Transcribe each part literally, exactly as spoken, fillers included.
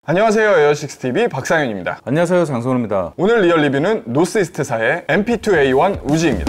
안녕하세요, 에어식스티비 박상현입니다. 안녕하세요, 장성호입니다. 오늘 리얼 리뷰는 노스이스트사의 엠피 투 에이 원 우지입니다.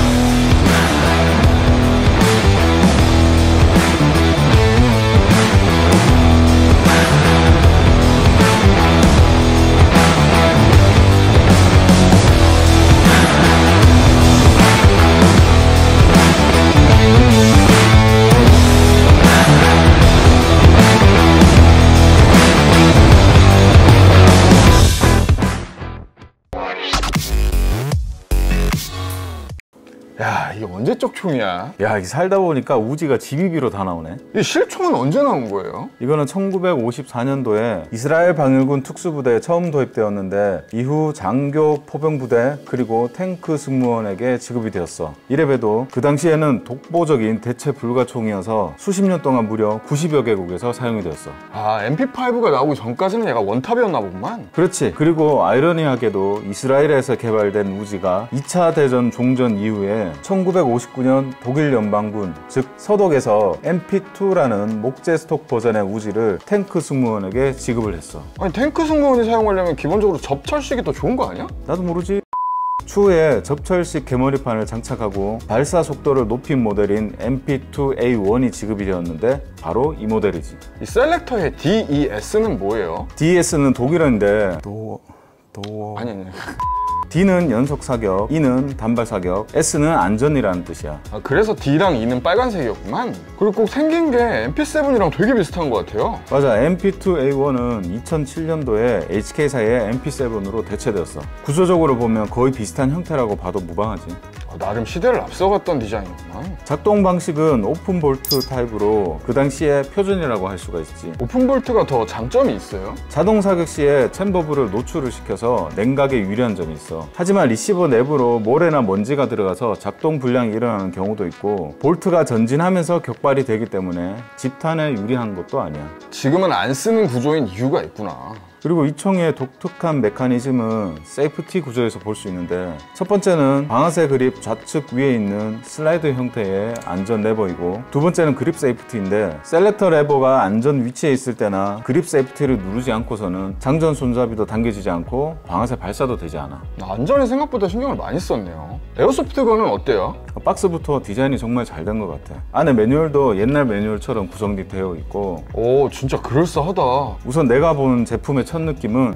야, 이게 언제적 총이야? 야, 이 살다 보니까 우지가 지비비로 다 나오네. 이 실총은 언제 나온 거예요? 이거는 천구백오십사 년도에 이스라엘 방일군 특수부대에 처음 도입되었는데 이후 장교 포병부대 그리고 탱크 승무원에게 지급이 되었어. 이래봬도 그 당시에는 독보적인 대체 불가 총이어서 수십 년 동안 무려 구십여 개국에서 사용이 되었어. 아, 엠피 파이브가 나오기 전까지는 얘가 원탑이었나 보구만. 그렇지. 그리고 아이러니하게도 이스라엘에서 개발된 우지가 이 차 대전 종전 이후에 천구백오십구 년 독일 연방군, 즉 서독에서 엠피 투라는 목재 스톡 버전의 우지를 탱크 승무원에게 지급을 했어. 아니, 탱크 승무원이 사용하려면 기본적으로 접철식이 더 좋은 거 아니야? 나도 모르지. 추후에 접철식 개머리판을 장착하고 발사 속도를 높인 모델인 엠피 투 에이 원이 지급이 되었는데 바로 이 모델이지. 이 셀렉터의 디 이 에스는 뭐예요? 디 이 에스는 독일어인데 도... 도... 아니, 아니. D는 연속 사격, E는 단발 사격, S는 안전이라는 뜻이야. 아, 그래서 D랑 E는 빨간색이었구만. 그리고 꼭 생긴 게 엠피 세븐이랑 되게 비슷한 것 같아요. 맞아. 엠피 투 에이 원은 이천칠 년도에 에이치케이사의 엠피 세븐으로 대체되었어. 구조적으로 보면 거의 비슷한 형태라고 봐도 무방하지. 아, 나름 시대를 앞서갔던 디자인이구만. 작동 방식은 오픈 볼트 타입으로 그 당시에 표준이라고 할 수가 있지. 오픈 볼트가 더 장점이 있어요? 자동 사격 시에 챔버부를 노출을 시켜서 냉각에 유리한 점이 있어. 하지만 리시버 내부로 모래나 먼지가 들어가서 작동 불량이 일어나는 경우도 있고 볼트가 전진하면서 격발이 되기 때문에 집탄에 유리한 것도 아니야. 지금은 안 쓰는 구조인 이유가 있구나. 그리고 이 총의 독특한 메커니즘은 세이프티 구조에서 볼 수 있는데, 첫 번째는 방아쇠 그립 좌측 위에 있는 슬라이드 형태의 안전 레버이고, 두 번째는 그립 세이프티인데 셀렉터 레버가 안전 위치에 있을 때나 그립 세이프티를 누르지 않고서는 장전 손잡이도 당겨지지 않고 방아쇠 발사도 되지 않아. 안전에 생각보다 신경을 많이 썼네요. 에어소프트건은 어때요? 박스부터 디자인이 정말 잘 된 것 같아. 안에 매뉴얼도 옛날 매뉴얼처럼 구성이 되어 있고, 오, 진짜 그럴싸하다. 우선 내가 본 제품의 첫 느낌은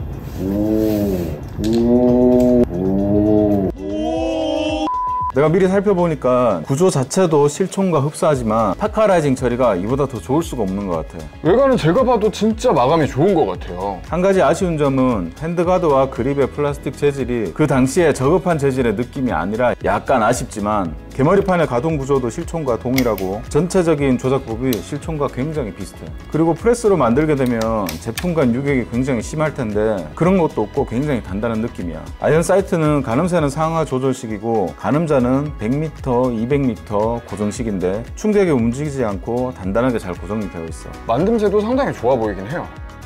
내가 미리 살펴보니까 구조 자체도 실총과 흡사하지만 파카라이징 처리가 이보다 더 좋을 수가 없는 것 같아. 외관은 제가 봐도 진짜 마감이 좋은 것 같아요. 한 가지 아쉬운 점은 핸드가드와 그립의 플라스틱 재질이 그 당시에 저급한 재질의 느낌이 아니라 약간 아쉽지만, 개머리판의 가동 구조도 실총과 동일하고 전체적인 조작법이 실총과 굉장히 비슷해. 그리고 프레스로 만들게 되면 제품 간 유격이 굉장히 심할 텐데 그런 것도 없고 굉장히 단단한 느낌이야. 아이언 사이트는 가늠쇠는 상하 조절식이고 가늠자는 백 미터, 이백 미터 고정식인데 충격에 움직이지 않고 단단하게 잘 고정이 되어 있어. 만듦새도 상당히 좋아 보이긴 해요.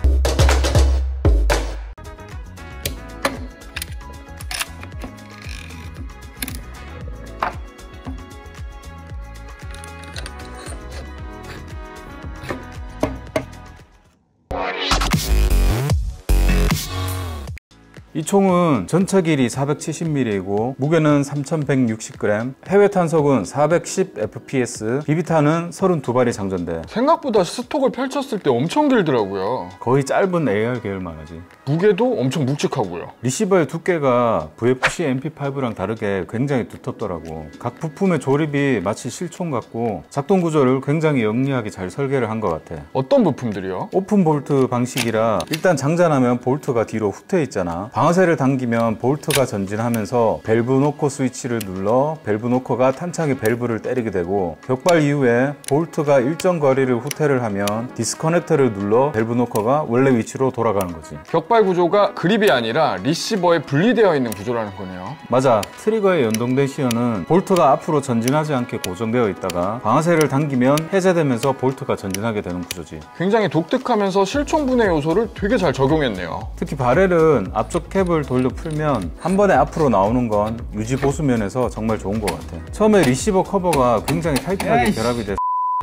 이 총은 전체 길이 사백칠십 밀리미터이고 무게는 삼천백육십 그램, 해외 탄속은 사백십 에프 피 에스, 비비탄은 삼십이 발이 장전돼. 생각보다 스톡을 펼쳤을 때 엄청 길더라고요. 거의 짧은 에이알 계열만 하지. 무게도 엄청 묵직하고요. 리시버의 두께가 브이에프씨 엠피 파이브랑 다르게 굉장히 두텁더라고. 각 부품의 조립이 마치 실총 같고 작동 구조를 굉장히 영리하게 잘 설계를 한 것 같아. 어떤 부품들이요? 오픈 볼트 방식이라 일단 장전하면 볼트가 뒤로 후퇴 있잖아. 방아쇠를 당기면 볼트가 전진하면서 밸브 노커 스위치를 눌러 밸브 노커가 탄창의 밸브를 때리게 되고, 격발 이후에 볼트가 일정 거리를 후퇴를 하면 디스커넥터를 눌러 밸브 노커가 원래 위치로 돌아가는 거지. 격발 구조가 그립이 아니라 리시버에 분리되어 있는 구조라는 거네요. 맞아. 트리거에 연동된 시어는 볼트가 앞으로 전진하지 않게 고정되어 있다가 방아쇠를 당기면 해제되면서 볼트가 전진하게 되는 구조지. 굉장히 독특하면서 실총 분해 요소를 되게 잘 적용했네요. 특히 바렐은 앞쪽 캡을 돌려 풀면 한 번에 앞으로 나오는 건 유지 보수 면에서 정말 좋은 것 같아. 처음에 리시버 커버가 굉장히 타이트하게 결합이 돼서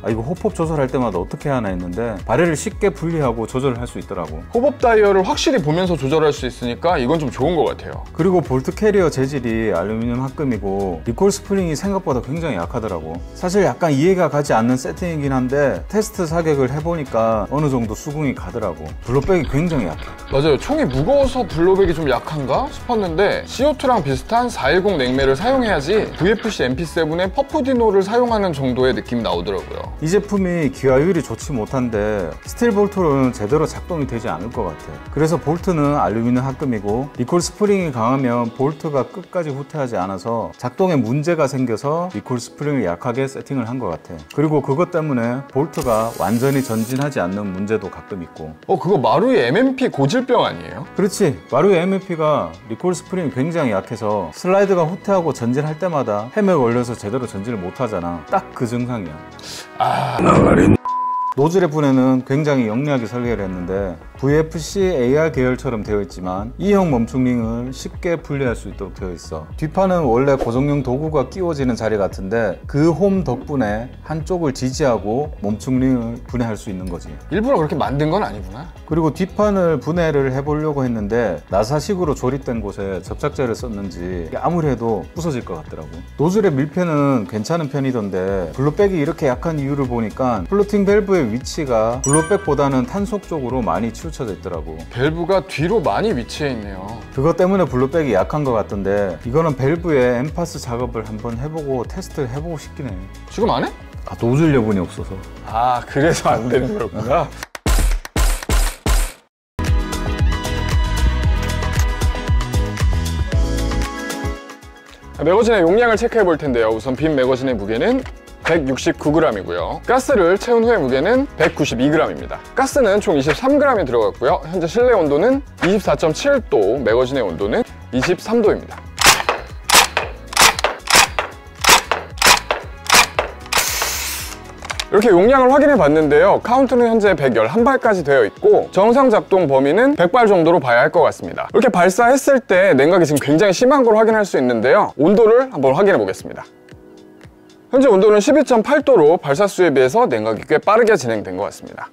아 이거 호법 조절할 때마다 어떻게 하나 했는데 발열을 쉽게 분리하고 조절을 할 수 있더라고. 호법 다이얼을 확실히 보면서 조절할 수 있으니까 이건 좀 좋은 것 같아요. 그리고 볼트 캐리어 재질이 알루미늄 합금이고 리콜 스프링이 생각보다 굉장히 약하더라고. 사실 약간 이해가 가지 않는 세팅이긴 한데 테스트 사격을 해보니까 어느 정도 수긍이 가더라고. 블로백이 굉장히 약해. 맞아요. 총이 무거워서 블로백이 좀 약한가 싶었는데 씨오투랑 비슷한 사백십 냉매를 사용해야지 브이에프씨 엠피 세븐의 퍼프디노를 사용하는 정도의 느낌이 나오더라고요. 이 제품이 기화율이 좋지 못한데 스틸 볼트로는 제대로 작동이 되지 않을 것 같아. 그래서 볼트는 알루미늄 합금이고 리콜 스프링이 강하면 볼트가 끝까지 후퇴하지 않아서 작동에 문제가 생겨서 리콜 스프링을 약하게 세팅을 한 것 같아. 그리고 그것 때문에 볼트가 완전히 전진하지 않는 문제도 가끔 있고. 어 그거 마루이 엠엠피 고질병 아니에요? 그렇지. 마루이 엠엠피가 리콜 스프링이 굉장히 약해서 슬라이드가 후퇴하고 전진할 때마다 햄에 걸려서 제대로 전진을 못하잖아. 딱 그 증상이야. 아... 노즐의 분해는 굉장히 영리하게 설계를 했는데 브이에프씨 에이알 계열처럼 되어 있지만 E형 멈춤링을 쉽게 분리할 수 있도록 되어 있어. 뒷판은 원래 고정용 도구가 끼워지는 자리 같은데 그 홈 덕분에 한쪽을 지지하고 멈춤링을 분해할 수 있는 거지. 일부러 그렇게 만든 건 아니구나. 그리고 뒷판을 분해를 해보려고 했는데 나사식으로 조립된 곳에 접착제를 썼는지 아무리 해도 부서질 것 같더라고. 노즐의 밀폐는 괜찮은 편이던데 블로백이 이렇게 약한 이유를 보니까 플로팅 밸브의 위치가 블로백보다는 탄속 쪽으로 많이 치우쳐져 있더라고. 밸브가 뒤로 많이 위치해 있네요. 그것 때문에 블로백이 약한 것 같던데 이거는 밸브에 엠파스 작업을 한번 해보고 테스트를 해보고 싶긴 해. 지금 안 해? 아 노즐 여분이 없어서. 아 그래서 안 되는 거였구나. 매거진의 용량을 체크해 볼 텐데요. 우선 빈 매거진의 무게는 백육십구 그램이고요. 가스를 채운 후의 무게는 백구십이 그램입니다. 가스는 총 이십삼 그램이 들어갔고요. 현재 실내 온도는 이십사 점 칠 도, 매거진의 온도는 이십삼 도입니다. 이렇게 용량을 확인해 봤는데요. 카운트는 현재 백십일 발까지 되어 있고 정상 작동 범위는 백 발 정도로 봐야 할 것 같습니다. 이렇게 발사했을 때 냉각이 지금 굉장히 심한 걸 확인할 수 있는데요. 온도를 한번 확인해 보겠습니다. 현재 온도는 십이 점 팔 도로 발사 수에 비해서 냉각이 꽤 빠르게 진행된 것 같습니다.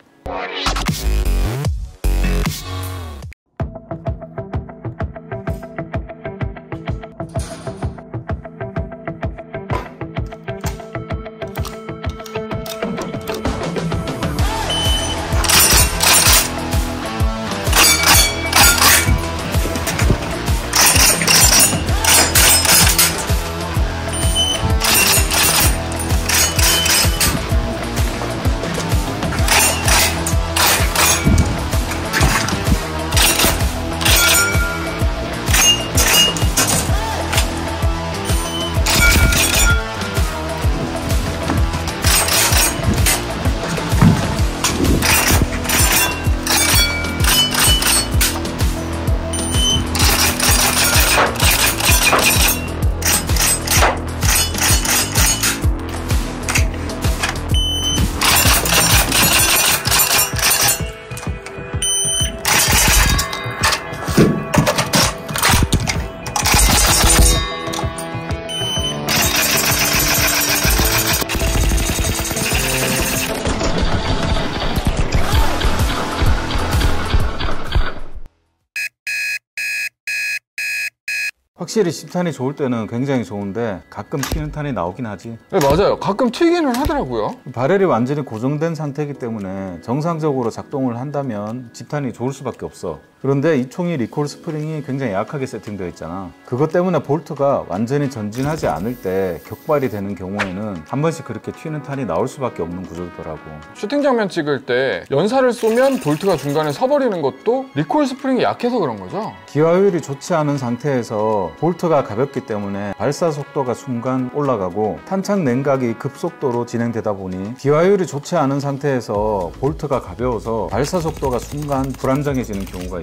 확실히 십 탄이 좋을 때는 굉장히 좋은데 가끔 튀는 탄이 나오긴 하지. 네, 맞아요. 가끔 튀기는 하더라고요. 발열이 완전히 고정된 상태이기 때문에 정상적으로 작동을 한다면 집탄이 좋을 수밖에 없어. 그런데 이 총이 리콜 스프링이 굉장히 약하게 세팅되어 있잖아. 그것 때문에 볼트가 완전히 전진하지 않을 때 격발이 되는 경우에는 한 번씩 그렇게 튀는 탄이 나올 수밖에 없는 구조더라고. 슈팅 장면 찍을 때 연사를 쏘면 볼트가 중간에 서버리는 것도 리콜 스프링이 약해서 그런 거죠? 기화율이 좋지 않은 상태에서 볼트가 가볍기 때문에 발사 속도가 순간 올라가고 탄창 냉각이 급속도로 진행되다 보니 기화율이 좋지 않은 상태에서 볼트가 가벼워서 발사 속도가 순간 불안정해지는 경우가 있어.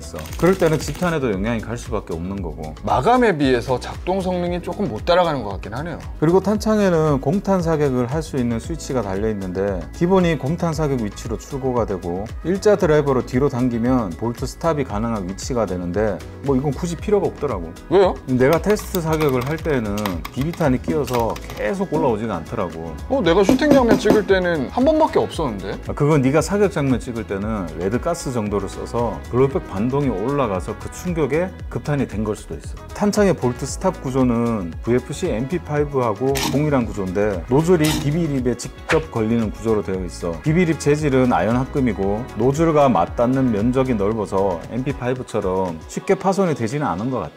있어. 그럴 때는 집탄에도 영향이 갈 수밖에 없는 거고. 마감에 비해서 작동 성능이 조금 못 따라가는 것 같긴 하네요. 그리고 탄창에는 공탄 사격을 할 수 있는 스위치가 달려 있는데 기본이 공탄 사격 위치로 출고가 되고 일자 드라이버로 뒤로 당기면 볼트 스탑이 가능한 위치가 되는데 뭐 이건 굳이 필요가 없더라고. 왜요? 내가 테스트 사격을 할 때는 비비탄이 끼어서 계속 올라오지가 않더라고. 어, 내가 슈팅 장면 찍을 때는 한 번밖에 없었는데? 그건 네가 사격 장면 찍을 때는 레드가스 정도를 써서 블루백 반동이 올라가서 그 충격에 급탄이 된 걸 수도 있어. 탄창의 볼트 스탑 구조는 브이에프씨 엠피 파이브하고 동일한 구조인데 노즐이 비비립에 직접 걸리는 구조로 되어 있어. 비비립 재질은 아연 합금이고 노즐과 맞닿는 면적이 넓어서 엠피 파이브처럼 쉽게 파손이 되지는 않은 것 같아.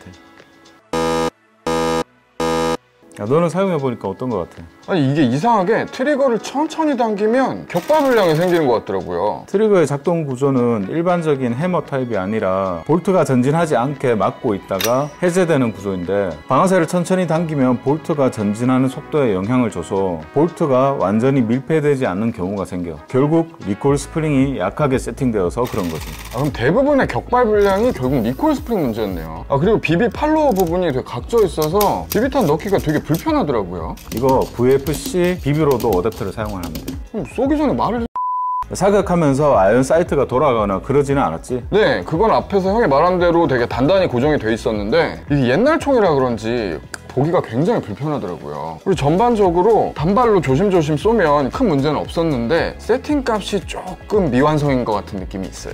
야, 너는 사용해보니까 어떤 것 같아? 아니, 이게 이상하게 트리거를 천천히 당기면 격발 불량이 생기는 것 같더라고요. 트리거의 작동 구조는 일반적인 해머 타입이 아니라 볼트가 전진하지 않게 막고 있다가 해제되는 구조인데 방아쇠를 천천히 당기면 볼트가 전진하는 속도에 영향을 줘서 볼트가 완전히 밀폐되지 않는 경우가 생겨. 결국 리콜 스프링이 약하게 세팅되어서 그런 거지. 아, 그럼 대부분의 격발 불량이 결국 리콜 스프링 문제였네요. 아, 그리고 비비 팔로워 부분이 되게 각져 있어서 비비탄 넣기가 되게 불편하더라고요. 이거 브이에프씨 비비로도 어댑터를 사용하면 돼. 그럼 쏘기 전에 말을... 사격하면서 아연 사이트가 돌아가거나 그러지는 않았지? 네, 그건 앞에서 형이 말한 대로 되게 단단히 고정이 돼 있었는데 이게 옛날 총이라 그런지 보기가 굉장히 불편하더라고요. 그리고 전반적으로 단발로 조심조심 쏘면 큰 문제는 없었는데 세팅 값이 조금 미완성인 것 같은 느낌이 있어요.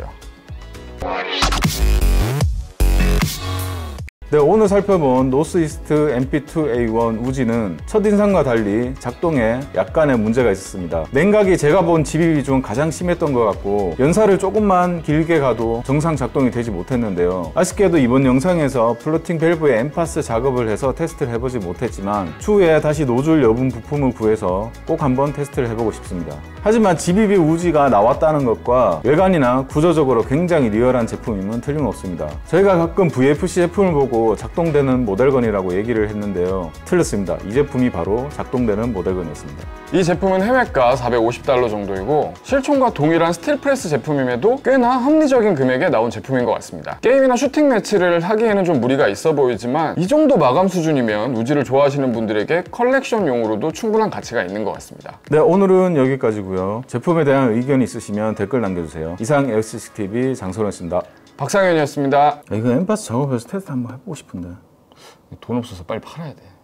네, 오늘 살펴본 노스이스트 엠피 투 에이 원 우지는 첫인상과 달리 작동에 약간의 문제가 있었습니다. 냉각이 제가 본 지비비 중 가장 심했던 것 같고 연사를 조금만 길게 가도 정상 작동이 되지 못했는데요. 아쉽게도 이번 영상에서 플로팅 밸브의 엠파스 작업을 해서 테스트를 해보지 못했지만 추후에 다시 노즐 여분 부품을 구해서 꼭 한번 테스트를 해보고 싶습니다. 하지만 지비비 우지가 나왔다는 것과 외관이나 구조적으로 굉장히 리얼한 제품임은 틀림없습니다. 저희가 가끔 브이에프씨 제품을 보고 작동되는 모델건이라고 얘기를 했는데요. 틀렸습니다. 이 제품이 바로 작동되는 모델건이었습니다. 이 제품은 해외가 사백오십 달러 정도이고 실총과 동일한 스틸프레스 제품임에도 꽤나 합리적인 금액에 나온 제품인 것 같습니다. 게임이나 슈팅 매치를 하기에는 좀 무리가 있어 보이지만 이 정도 마감 수준이면 우지를 좋아하시는 분들에게 컬렉션용으로도 충분한 가치가 있는 것 같습니다. 네, 오늘은 여기까지고요. 제품에 대한 의견이 있으시면 댓글 남겨주세요. 이상 에어시스티비 장소연씨입니다. 박상현이었습니다. 야, 이거 엠파스 작업해서 테스트 한번 해보고 싶은데 돈 없어서 빨리 팔아야 돼.